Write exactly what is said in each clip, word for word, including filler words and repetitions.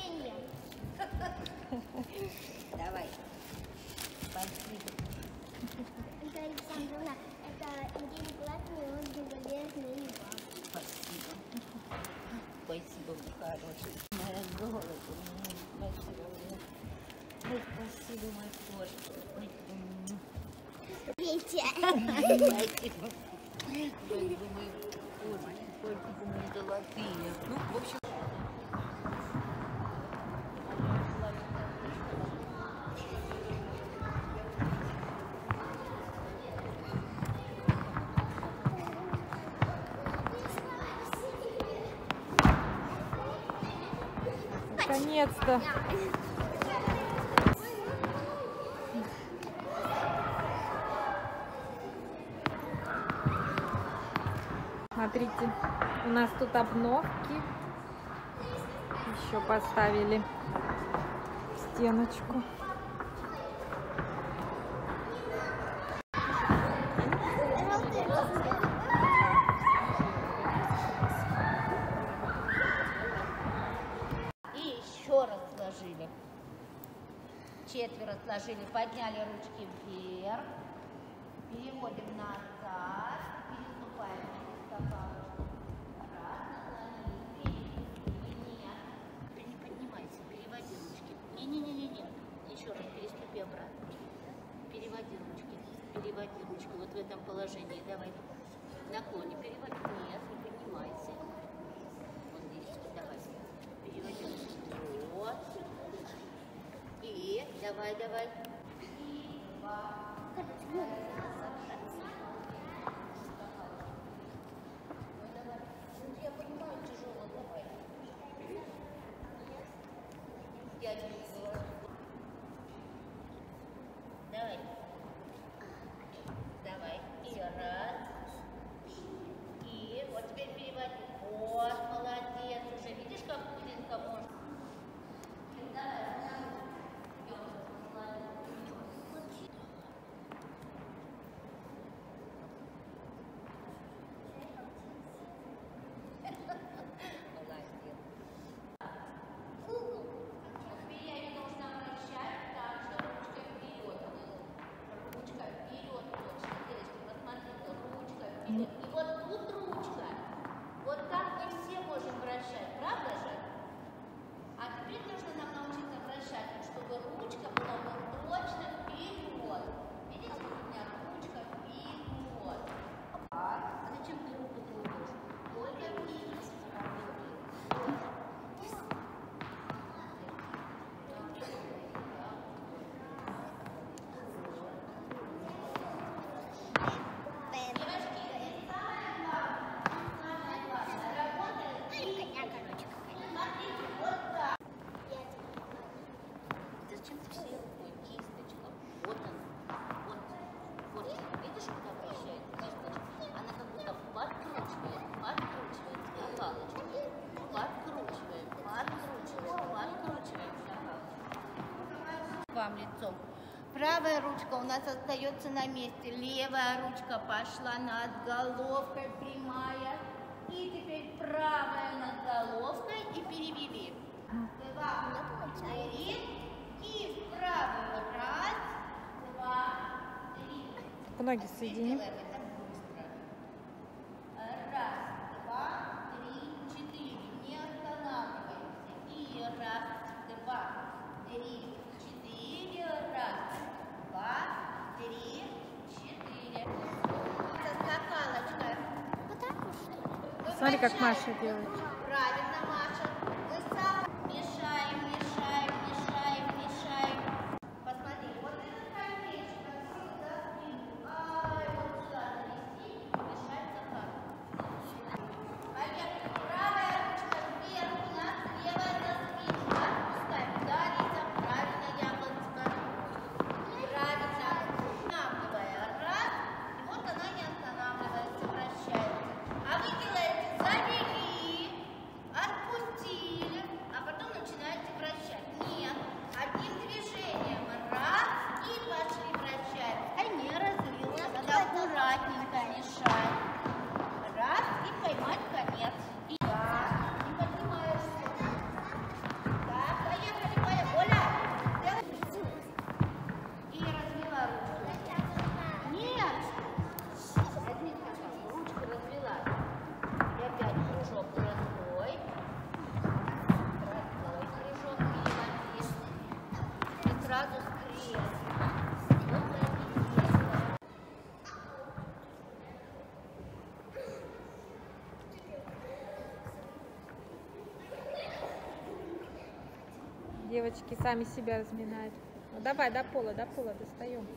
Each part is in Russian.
печенье. Давай. Спасибо. Ольга Александровна, это Андрей Николаевна, и он безобидный вам. Спасибо. Спасибо, мой хороший. Моя золото. Спасибо. Ой, спасибо, мой кошка. Пейте. Спасибо. Спасибо, мои кошки. Спасибо, мои золотые. Ну, в общем... Наконец-то. Смотрите, у нас тут обновки. Еще поставили стеночку. Сложили. Четверо сложили, подняли ручки вверх, переводим назад, переступаем через стопалочку. Раз, наклонились, переступили, нет. Не поднимайся, переводи ручки. Не-не-не-не-не. Еще раз переступи обратно. Переводи ручки, переводи ручки. Вот в этом положении. Давай. Наклони, переводи. Нет, не поднимайся. Вот здесь, давай. Переводи ручки. Вот. И давай, давай. И два. Я понимаю, тяжело, давай. Я чувствую. Давай. Давай. И раз. И вот теперь переводи. Вот, молодец. Уже видишь, как Кузинка может? И вот тут ручка. Вот так мы все можем вращать, правда же? А теперь нужно нам научиться вращать, чтобы ручка была вот точно вперед. Видите, у меня ручка вперед. А зачем ты руку трогаешь? Только вниз. Зачем ты все рукой? Кисточка. Вот она. Вот. Вот. Видишь, куда вращает кисточка? Она как будто подкручивает, подкручивает за палочку. Подкручивает, подкручивает, подкручивает за палочку. Вам лицом. Правая ручка у нас остается на месте. Левая ручка пошла над головкой, прямая. И теперь правая над головкой и перевели. Два, три. И вправо. Раз, два, три. Ноги соединим. Раз, два, три, четыре. Не останавливаемся. И раз, два, три, четыре. Раз, два, три, четыре. Со скакалочкой. Вот так вот, что ли? Смотри, как Маша делает. Правильно, Маша. Мы сам мешаем, мешаем, мешаем, мешаем. Посмотри, вот этот колечко отсюда за спинку. Ай, вот сюда завести и мешать закат. Поехали. Правая ручка вверх у нас, левая за спинку. Отпускаем. Да, Лиза, правильно, яблочко. Правильно. Останавливая. Раз. И вот она не останавливается, вращается. А вы делаете завели. девочки сами себя разминают. Ну, давай до пола, до пола достаем.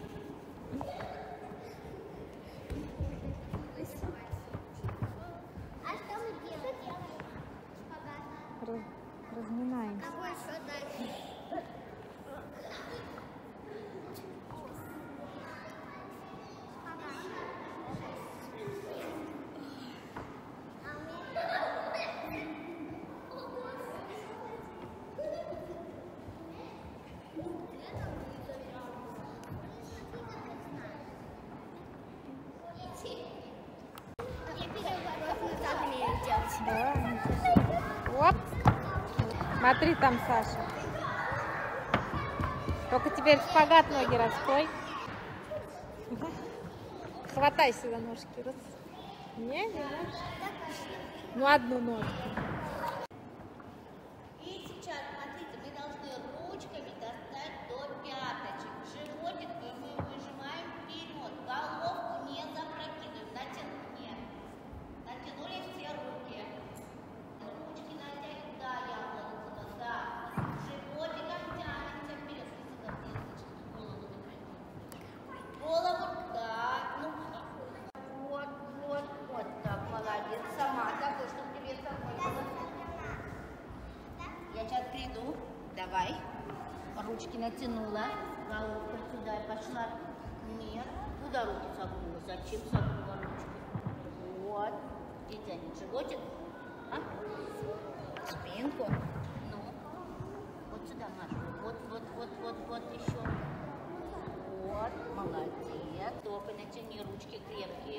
А что мы делаем? Раз, разминаемся. А больше дальше? Я переворот назад умею делать. Да. Оп. Смотри там, Саша. Только теперь в шпагат ноги раскрой. Хватайся за ножки. Раз. Не, не можешь. Ну, одну ножку. И сейчас, смотрите, мы должны ручками достать до пяточек. Животик мы выжимаем вперед. Головку не запрокидываем. Натянули. Нет. Натянули все руки. Ручки натягиваем. Да, яблоко. Да. Животиком тянемся вперед. Голову закрыть. Голову, да. Ну, вот, вот, вот. Так, молодец. Сама такой, чтобы тебе самой было. Я сейчас приду. Давай. Ручки натянула. Головку сюда и пошла. Нет. Куда руки согнула? Зачем согнула ручки? Вот. Где тянет животик? А? Спинку. Ну. Вот сюда, Маша. Вот, вот, вот, вот, вот еще. Вот. Молодец. Только натяни ручки крепкие.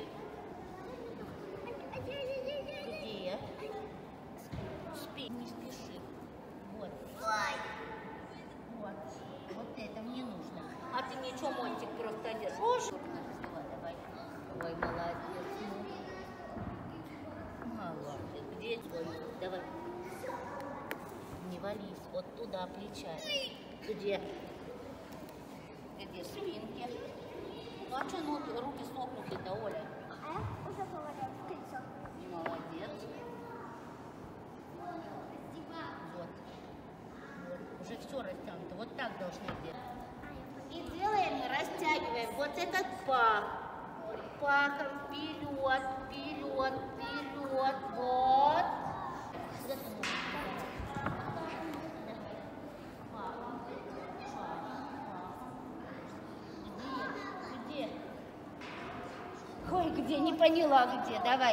Где? Спи. Не спеши. Вот. Вот. Вот это мне нужно. А ты ничего, Монтик, просто держишь. Давай. Ой, молодец. Молодец. Где твой? Давай. Не вались. Вот туда плеча. Где? Где спинки? Ну а что ноги, руки сохнуты-то, Оля? А я уже говорю в кольцо. Молодец. Вот. Вот. Уже все растянуто. Вот так должны делать. И делаем, растягиваем вот этот пах. Пахом вперед, вперед, вперед. Вот. Где? Где? Ой, где? Не поняла, где. Давай.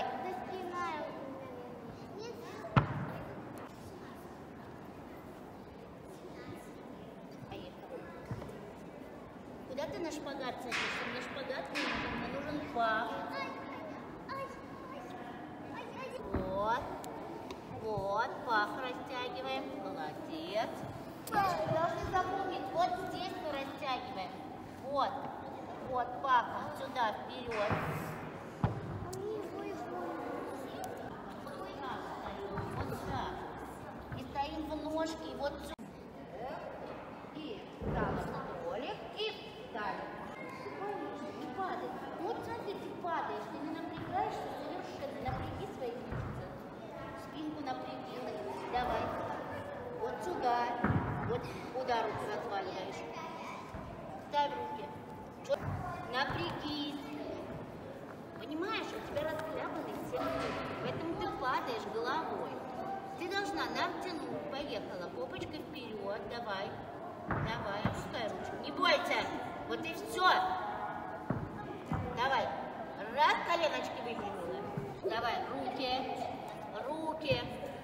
Куда ты на шпагат садишься? На шпагат не нужен, мне нужен пах. Вот. Вот, пах растягиваем. Молодец. Вы должны запомнить, вот здесь мы растягиваем. Вот. Вот, пахом сюда, вперед. Вот так. И стоим в ножки, и вот сюда. И встала в столик, и встали. Не падай. Вот смотри, ты падаешь, ты не напрягаешься совершенно. Напряги свои мышцы. Спинку напряги. Давай. Вот сюда. Вот куда руки разваливаешь. Ставь руки. Чё? Напрягись. Понимаешь, у тебя расхлябанный все мышцы, поэтому ты падаешь головой. Ты должна натянуть. Поехала. Попочкой вперед. Давай. Давай, опускай ручку. Не бойся. Вот и все. Давай. Раз, коленочки выпрямила. Давай, руки. Руки.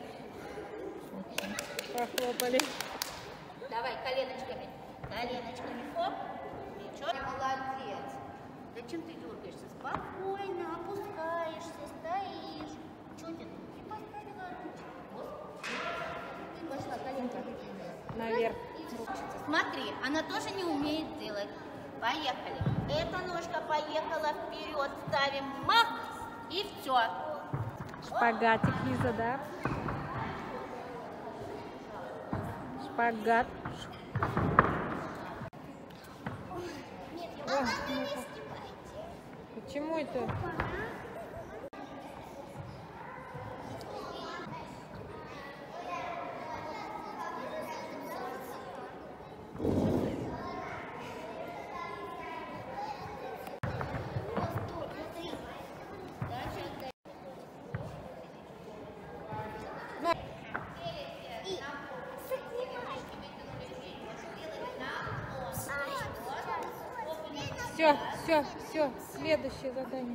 Похлопали. Давай, коленочками. Коленочками. Хоп. Ничего. Молодец. Зачем ты дергаешься? Спокойно опускаешься, стоишь. Что ты тут? Ты поставила ручку. Ты пошла, коленка выпрямила. Наверх. Смотри, она тоже не умеет делать. Поехали. Эта ножка поехала вперед. Ставим мах и все. Шпагатик, Лиза, да? Шпагат. О, ну-ка. Почему это? Все, все, следующее задание.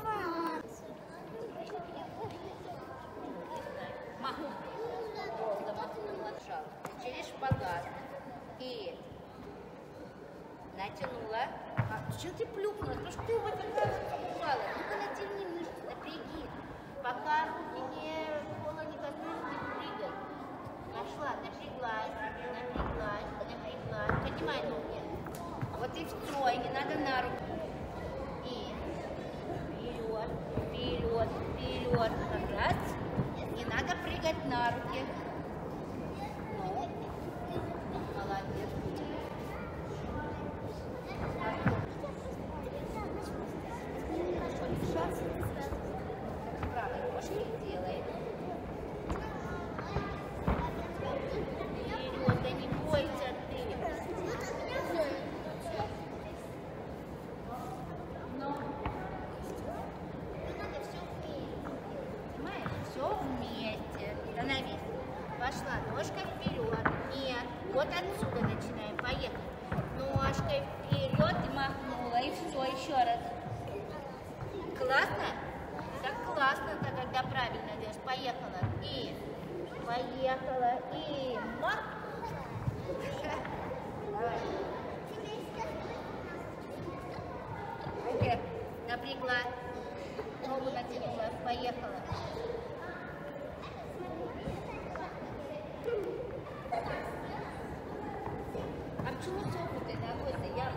Махнул. Махнула шаг. Через шпагат. И натянула. А что ты плюхнула? Ну что ты вот так упала? Ну-ка натяни мышцы, напряги. Пока руки не пола не коснулись, не прыгай. Пошла, напряглась, напряглась, напряглась. Поднимай ноги. Вот и все, и не надо на руку. И вперед, вперед, вперед. Раз. Не надо прыгать на руки. Ну, молодец. Правой ножкой делай. Вперед, да не бойся ты. Но. Понимаешь, все вместе. Становись. Пошла ножкой вперед. Нет. Вот отсюда начинаем. Поехали. Ножкой вперед и махнула. И все, еще раз. Классно? Так классно-то, когда правильно делаешь. Поехала. И поехала. И мах. Давай. Руки напрягла. Ногу натянула. Поехала. А почему согнутой ногой-то я?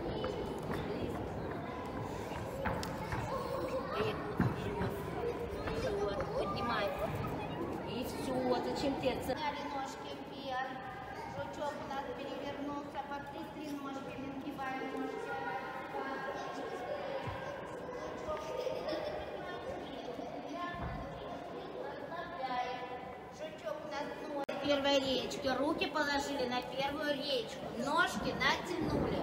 Поднимай. И все. Зачем тебе цепляли ножки вверх? Жучок у нас перевернулся. Подтрясли ножками, сгибаем ножки. Жучок у нас нож. Первой речки. Руки положили на первую речку. Ножки натянули.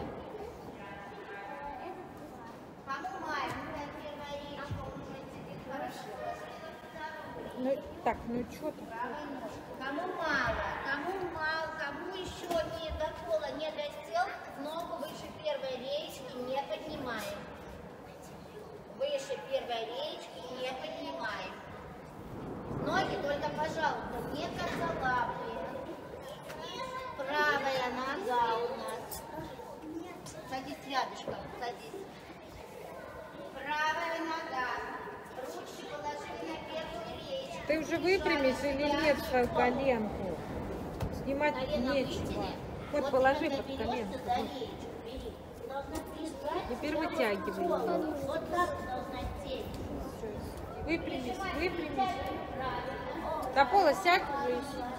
Помываем. Первая речка уже сидит хорошо. Ну, так, ну что ты? Кому мало, кому мало, кому еще не до пола не достел, ногу выше первой речки не поднимаем. Выше первой речки не поднимаем. Ноги только, пожалуйста, не косолапые. Правая нога у нас. Садись рядышком, садись. Правая нога. Ручки положили на первую речку. Ты уже выпрямишь или нет свою коленку? Снимать Колено нечего. вытяни. Вот положи под коленку. За речку, бери. Должна прижать. Теперь вытягивай Вот ее. вот так должна сесть. Выпрямись, выпрямись. Правильно. До пола сядь уже и сиди.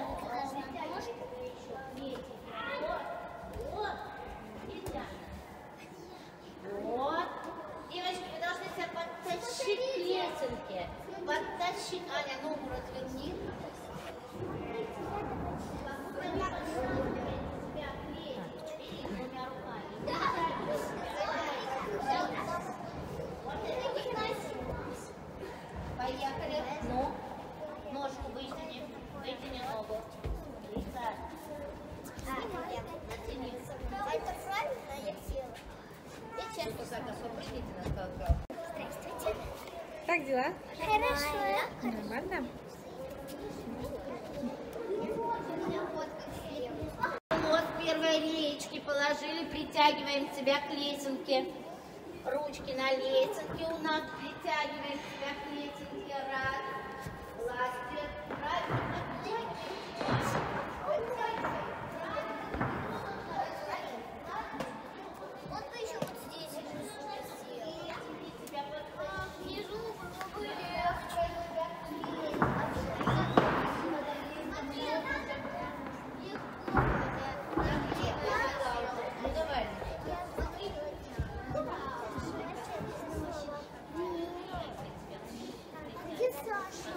Вот. Девочки, вы должны себя подтащить к лесенке. Подтащить. Аня, ногу разверни. Поехали. Ну, ножку вытяни. Вытяни ногу. Итак. Натяни. А это правильно? Я села. И сейчас только попрыгните на скалку. Здравствуйте. Как дела? Хорошо. Нормально? Вот первой речки положили, притягиваем себя к лесенке. Ручки на лесенке у нас, притягиваем себя к лесенке. Раз, ластик, правильно, подтягиваем. Вот бы еще вот здесь уже сел. И тебя подтащить. Внизу было бы легче. Ну давай. Где Саша?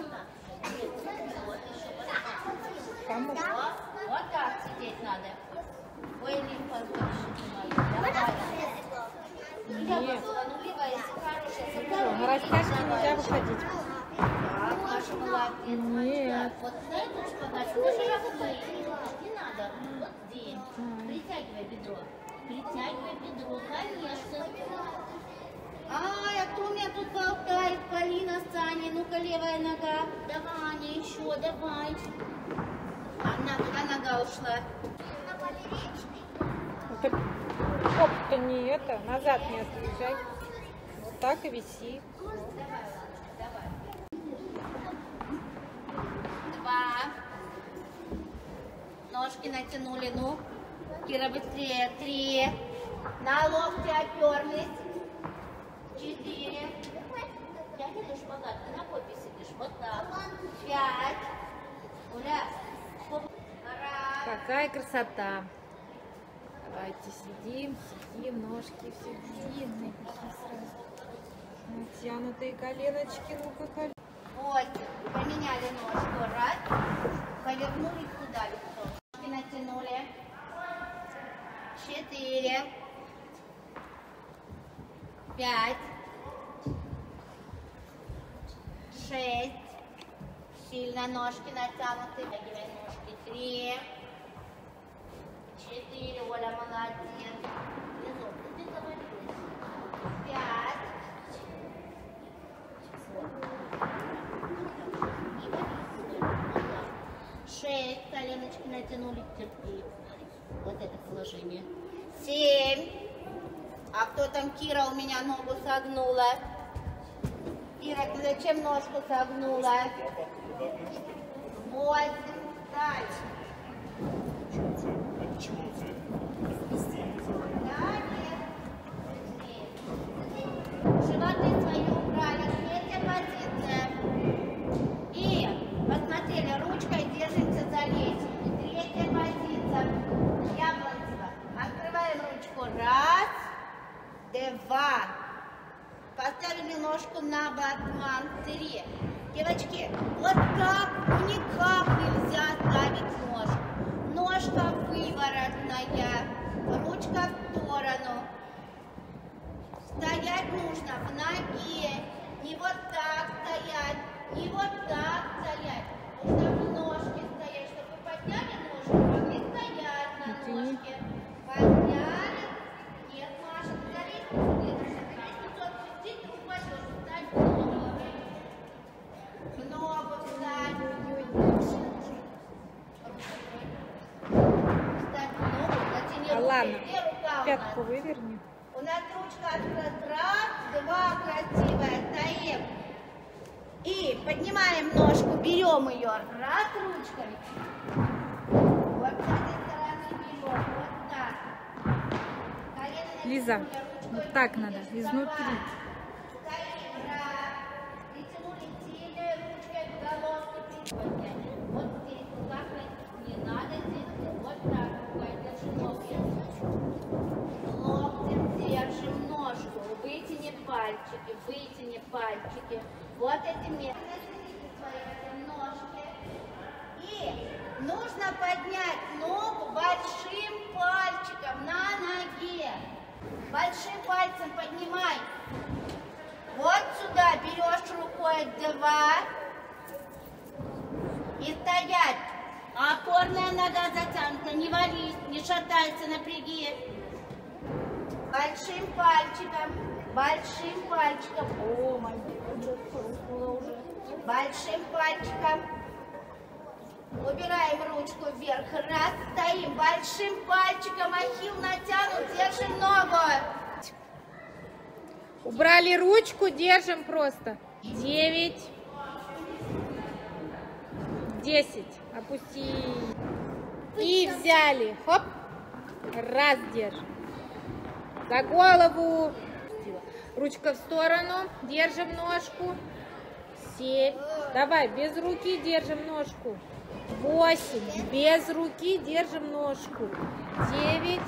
Кому? Вот, вот так сидеть надо. Ой, лимфа Давай. Нет. Ну, левая, если хорошая, если Что, на растяжке нельзя выходить? Так, Маша, молодец. Нет. Вот на эту шпагат, даже равны. Не надо. Вот здесь. Притягивай бедро. Притягивай бедро, конечно. Ай, а кто у меня тут болтает? Полина, Саня, ну-ка левая нога. Давай, Аня, еще, давай. Одна, одна нога ушла. Это, оп-то не это, назад не отъезжай. Вот так и виси. Два. Ножки натянули, ну. Кира, быстрее. Три. На локти оперлись. Четыре. Пять, это шпагат. Ты на попе сидишь. Вот так. Пять. Уля. Раз. Какая красота. Давайте сидим, сидим, ножки все длинные, пошли сразу. Натянутые коленочки, ну-ка, колен. Восемь. Поменяли ножку. Раз. Повернулись туда лицо. Ножки натянули. Четыре. Пять. Шесть. Сильно ножки натянуты. Вытягивай ножки. Три. Четыре. Оля, молодец. Лизок, ты завалилась. Пять. Шесть. Коленочки натянули. Терпи. Вот это положение. Семь. А кто там? Кира у меня ногу согнула. Кира, ты зачем ножку согнула? Восемь. Дальше. Да, нет. Животы свои убрали. Третья позиция. И посмотрели, ручкой держимся за лестницу. Третья позиция. Яблонцева. Открываем ручку. Раз. Два. Поставили ножку на батман. Три. Девочки, вот так никак нельзя ставить ножку. Ножка выворотная, ручка в сторону. Стоять нужно в ноге. Не вот так стоять, не вот так стоять. Нужно в ножке стоять, чтобы вы подняли ножку, могли стоять на ножке. Подняли. Нет, Маша, ты за лестницу держишься. Ты лестницу отпустить, ты упадешь. Встань в ногу. В ногу встань. Встань в ногу, затяни руки. Ладно, Где рука у пятку нас? выверни. У нас ручка открыта. Раз, два, красивая. Стоим. И поднимаем ножку, берем ее. Раз, ручкой. Вот с этой стороны берем. Вот так. Колено Лиза, натянули, ручкой вот так видишь, надо, давай. изнутри. Стоим. Раз. Притянули сильной ручкой к головке. Вот здесь. Как не надо здесь. Вот так. Рукой держи ноги. Локтем держим ножку. Вытяни пальчики. Вытяни пальчики. Вот эти места. Свои ножки. И нужно поднять ногу большим пальчиком на ноге. Большим пальцем поднимай. Вот сюда берешь рукой два. И стоять. Опорная нога затянута. Не вались, не шатайся, напряги. Большим пальчиком. Большим пальчиком. О, мой уже. Большим пальчиком. Убираем ручку вверх. Раз, стоим. Большим пальчиком. Ахилл натянут. Держим ногу. Убрали ручку, держим просто. Девять. Десять. Опусти. И взяли. Хоп. Раз держим. За голову. Ручка в сторону. Держим ножку. Семь. Давай, без руки держим ножку. Восемь. Без руки держим ножку. Девять.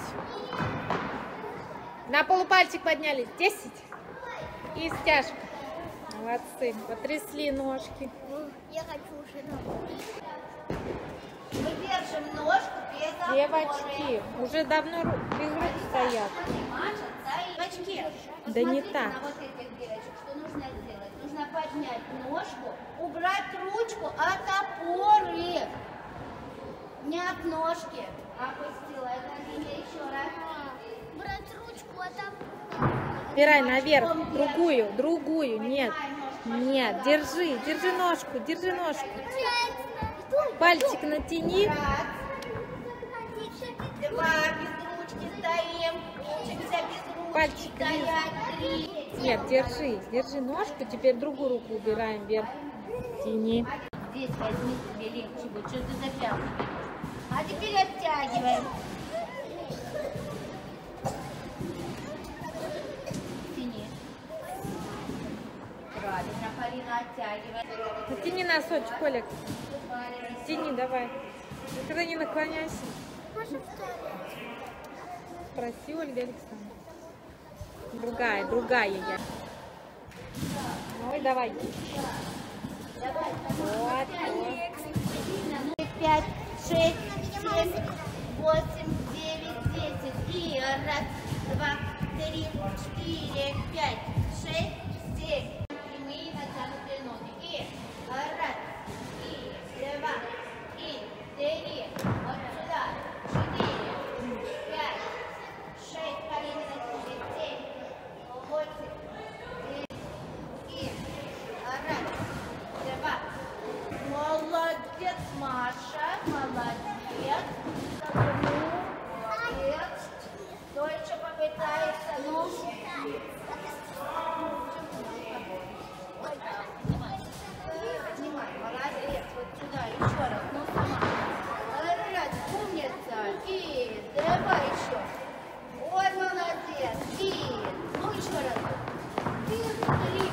На полупальчик поднялись. Десять. И стяжка. Молодцы. Потрясли ножки. Я хочу уже. Мы держим ножку без опоры. Девочки, уже давно ру- без рук стоят. Девочки, Да не посмотрите так. на вот этих девочек. Что нужно сделать? Нужно поднять ножку, убрать ручку от опоры. Не от ножки. Опустила. Это еще раз. брать ручку, а там... Убирай наверх. Другую, другую. Нет. Нет. Держи. Держи ножку. Держи ножку. Пальчик натяни. Два, без ручки стоим. Учимся без ручки Пальчик стоять. Три. Нет, держи. Держи ножку. Теперь другую руку убираем вверх. Тяни. Здесь возьми, тебе легче будет. Что ты за пятку берешь? А теперь оттягиваем. Тяни. Правильно, Полина, оттягивай. Натяни носочек, Колик. Тяни, давай. Никогда не наклоняйся. Спроси Ольга Александровна. Другая, другая я. Ой, давай. Вот, вот. Пять, шесть, семь, восемь, девять, десять. И раз, два, три, четыре, пять, шесть, семь. Прямые натянутые ноги. И раз, и два, и три. Вот сюда. Четыре, пять, шесть. Колени натянули. Семь, восемь, девять. И раз, два. Молодец, Маша, молодец. Молодец. Кто еще попытается? Ну, поднимай, молодец. Вот сюда еще раз. Ну, сама. Молодец, умница. И давай еще. Ой, молодец. И, ну, еще раз. И, три.